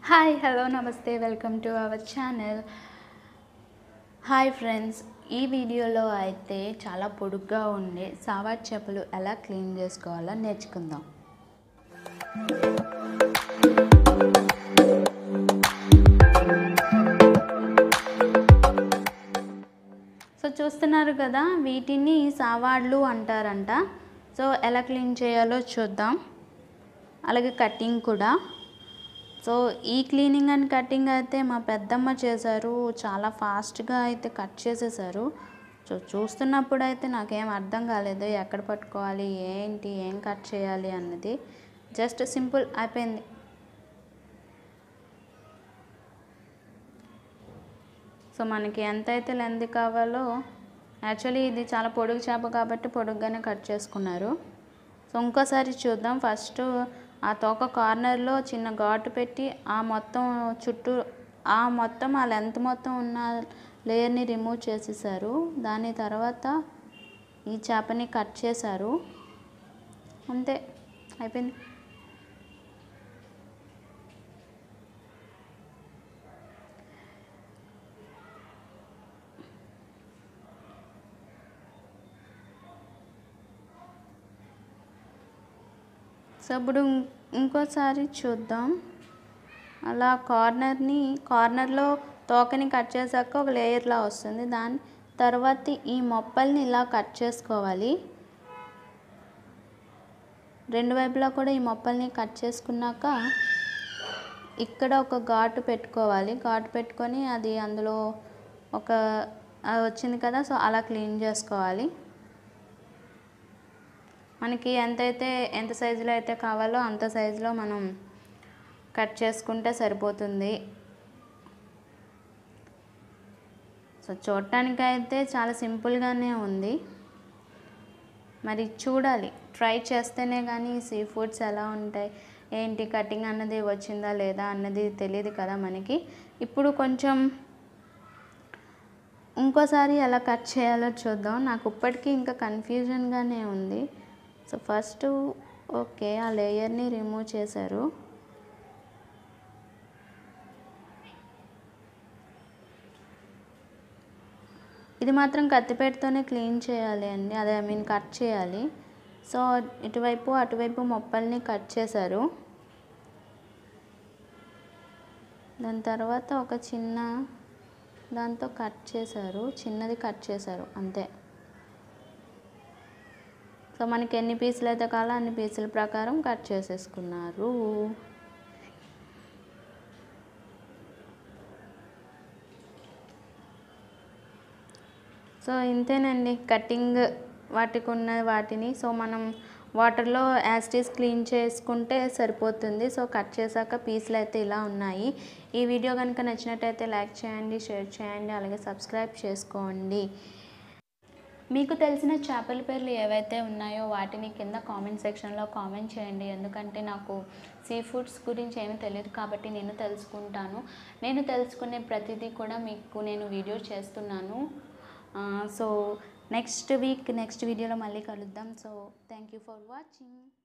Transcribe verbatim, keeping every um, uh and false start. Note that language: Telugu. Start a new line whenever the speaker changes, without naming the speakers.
హాయ్ హలో నమస్తే welcome to our channel. Hi friends, ఈ వీడియోలో అయితే చాలా పొడుగ్గా ఉండే సావాట్ చేపలు ఎలా క్లీన్ చేసుకోవాలో నేర్చుకుందాం. సో చూస్తున్నారు కదా, వీటిని సావాడ్లు అంటారంట. సో ఎలా క్లీన్ చేయాలో చూద్దాం. అలాగే కటింగ్ కూడా. సో ఈ క్లీనింగ్ అండ్ కటింగ్ అయితే మా పెద్దమ్మ చేశారు. చాలా ఫాస్ట్గా అయితే కట్ చేసేసారు. సో చూస్తున్నప్పుడు అయితే నాకేం అర్థం కాలేదు, ఎక్కడ పట్టుకోవాలి, ఏంటి, ఏం కట్ చేయాలి అన్నది. జస్ట్ సింపుల్ అయిపోయింది. సో మనకి ఎంతైతే లెంత్ కావాలో, యాక్చువల్లీ ఇది చాలా పొడుగు చేప కాబట్టి పొడుగ్గానే కట్ చేసుకున్నారు. సో ఇంకోసారి చూద్దాం. ఫస్ట్ ఆ తోక కార్నర్లో చిన్న ఘాటు పెట్టి ఆ మొత్తం చుట్టూ ఆ మొత్తం ఆ లెంత్ మొత్తం ఉన్న లేయర్ని రిమూవ్ చేసేసారు. దాని తర్వాత ఈ చేపని కట్ చేశారు. అంతే, అయిపోయింది. సో ఇప్పుడు ఇంకోసారి చూద్దాం. అలా కార్నర్ని కార్నర్లో తోకని కట్ చేశాక ఒక లేయర్లా వస్తుంది. దాని తర్వాత ఈ మొప్పల్ని ఇలా కట్ చేసుకోవాలి. రెండు వైపులా కూడా ఈ మొప్పల్ని కట్ చేసుకున్నాక ఇక్కడ ఒక ఘాటు పెట్టుకోవాలి. ఘాటు పెట్టుకొని అది అందులో ఒక వచ్చింది కదా, సో అలా క్లీన్ చేసుకోవాలి. మనకి ఎంతైతే ఎంత సైజులో అయితే కావాలో అంత సైజులో మనం కట్ చేసుకుంటే సరిపోతుంది. సో చూడటానికి అయితే చాలా సింపుల్గానే ఉంది. మరి చూడాలి, ట్రై చేస్తేనే కానీ సీ ఫుడ్స్ ఎలా ఉంటాయి, ఏంటి, కటింగ్ అన్నది వచ్చిందా లేదా అన్నది తెలియదు కదా మనకి. ఇప్పుడు కొంచెం ఇంకోసారి ఎలా కట్ చేయాలో చూద్దాం. నాకు ఇప్పటికీ ఇంకా కన్ఫ్యూజన్గానే ఉంది. సో ఫస్ట్ ఓకే, ఆ లేయర్ని రిమూవ్ చేశారు. ఇది మాత్రం కత్తిపేటతోనే క్లీన్ చేయాలి అండి, అదే ఐ మీన్ కట్ చేయాలి. సో ఇటువైపు అటువైపు మొప్పల్ని కట్ చేశారు. దాని తర్వాత ఒక చిన్న దాంతో కట్ చేశారు, చిన్నది కట్ చేశారు అంతే. సో మనకి ఎన్ని పీసులు అయితే కావాలో అన్ని పీసుల ప్రకారం కట్ చేసేసుకున్నారు. సో ఇంతేనండి కటింగ్ వాటికి ఉన్న వాటిని. సో మనం వాటర్లో యాస్టీస్ క్లీన్ చేసుకుంటే సరిపోతుంది. సో కట్ చేశాక పీసులు అయితే ఇలా ఉన్నాయి. ఈ వీడియో కనుక నచ్చినట్టయితే లైక్ చేయండి, షేర్ చేయండి, అలాగే సబ్స్క్రైబ్ చేసుకోండి. మీకు తెలిసిన చేపల పేర్లు ఏవైతే ఉన్నాయో వాటిని కింద కామెంట్ సెక్షన్లో కామెంట్ చేయండి. ఎందుకంటే నాకు సీ ఫుడ్స్ గురించి ఏమీ తెలియదు కాబట్టి నేను తెలుసుకుంటాను. నేను తెలుసుకునే ప్రతిదీ కూడా మీకు నేను వీడియో చేస్తున్నాను. సో నెక్స్ట్ వీక్ నెక్స్ట్ వీడియోలో మళ్ళీ కలుద్దాం. So thank you for watching.